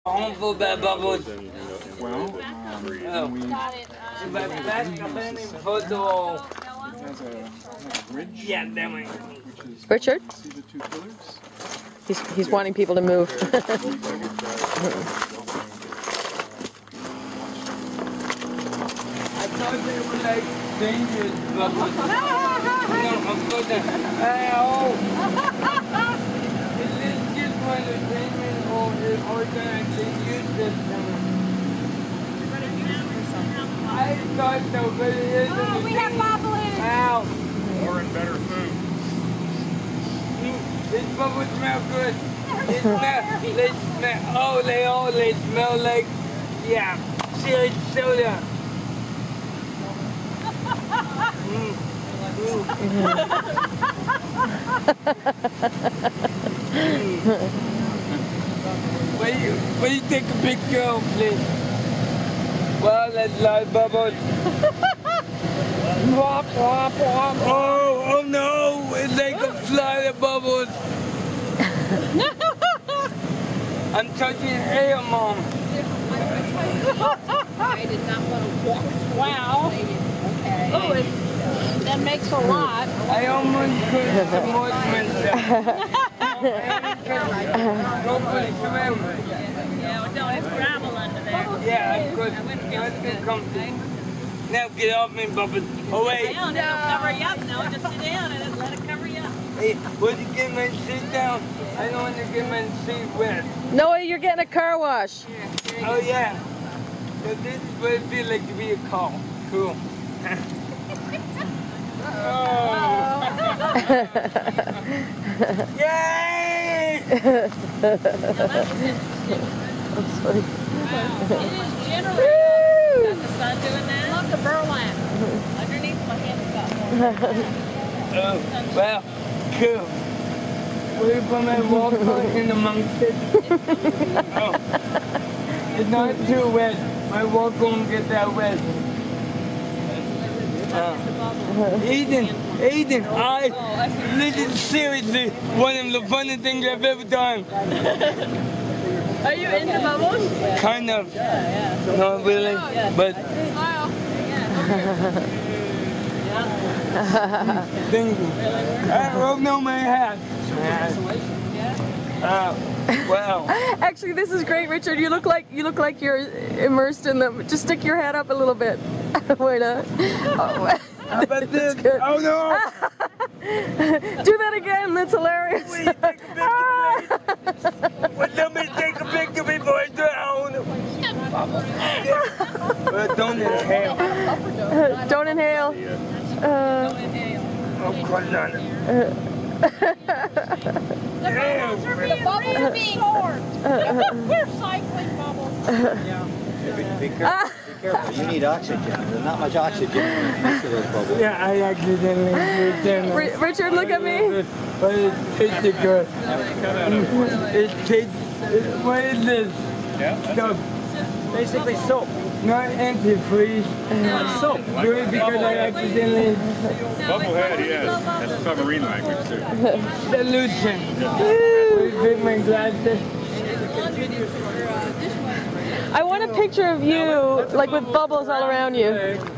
Home for bad bubbles. Well, photo. has a bridge. Yeah, that one. Richard? See the two pillars? He's wanting people to move. I thought they were like dangerous bubbles. No, I'm good. Oh! Is this just for entertainment or can I use this? I thought so, but it isn't. Oh, we have bobbleheads. Ow! More and better food. These bubbles smell good. They smell like, yeah, chili soda. Will you take a picture, please? Well, let's light bubbles. Oh no! It's like a fly of bubbles. I'm touching air, Mom. I did not want to walk. Wow. Okay. Oh, that makes a lot. I almost could promote myself. Go for the swim. Yeah, no, it's gravel under there. Yeah, I could. Let's get comfy. Now get off me, Bubba. Oh, wait. No, it'll cover you up. No, just sit down and let it cover you up. Hey, would you get my seat down? I don't want to get my seat wet. Noah, you're getting a car wash. Oh, yeah. So this is what it feels like to be a car. Cool. Oh. Yay! That's funny. Wow. It is generating. Got the sun doing that? Love the burlap. Underneath my hand. Well, cool. Will you put my walker in amongst it? Oh. It's not too wet. My walker won't get that wet. Eden, I listen seriously one of the funny things I've ever done. Are you in the bubbles? Kind of. Not really, but thank you. I don't know my hat. Wow. Actually, this is great, Richard. You look like you're immersed in them. Just stick your head up a little bit. Why not? Oh, How about this? Oh no! Do that again. That's hilarious. Please take a picture, please. Well, let me take a picture before I drown. Well, don't inhale. Don't inhale. Oh, crush on it. The bubbles are being formed. We're cycling bubbles. Be careful, you need oxygen. There's not much oxygen in those bubbles. Yeah, I accidentally used them. Richard, look at me. But it tasted good. It tastes, what is this? Stuff? Basically soap. Not antifreeze. Soap. Do it because I accidentally... Bubblehead, yes. That's submarine language, too. Solution. Will you take my glasses? I want a picture of you, like with bubbles all around you.